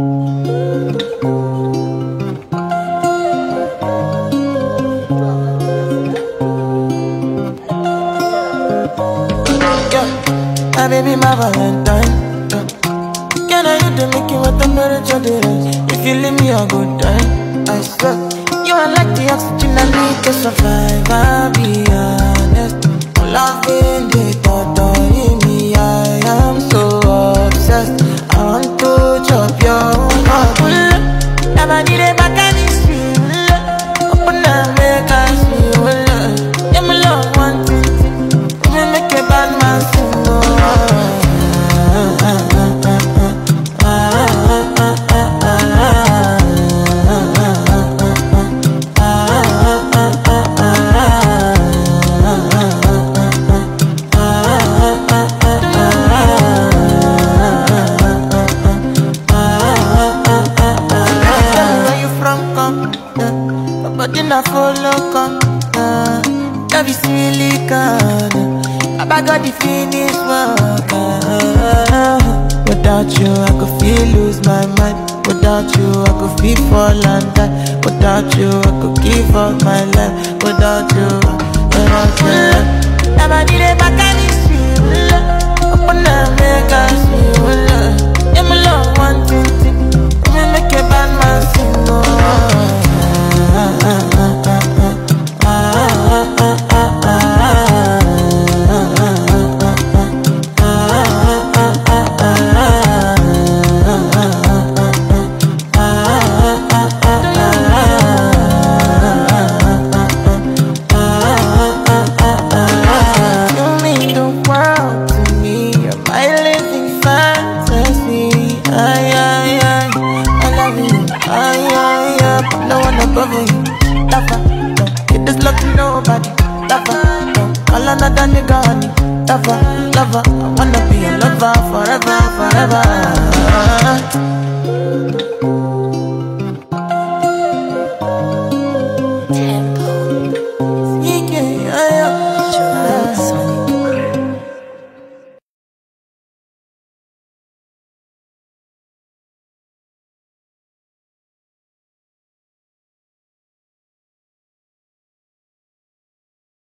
My baby, my Valentine. Can I you to make you what temperature there is? If you leave me a good time, I swear you are like the oxygen I need to survive. I'll be honest, loving the thought of me. I am so obsessed. I want to chop your heart. Never did it back at this street. Open up, make us feel. Yeah, my love one thing. You make a bad man sing. But then I follow come, love is really kind. I got the finish work. Without you, I could feel lose my mind. Without you, I could feel fall and die. Without you, I could give up my life. Without you, never did it back at this street. Open up, make us feel. Yeah, my love one thing. You make a bad man sing. No one above you, lover. It is lucky nobody, lover. All another nigga honey, lover. I wanna be a lover forever, forever.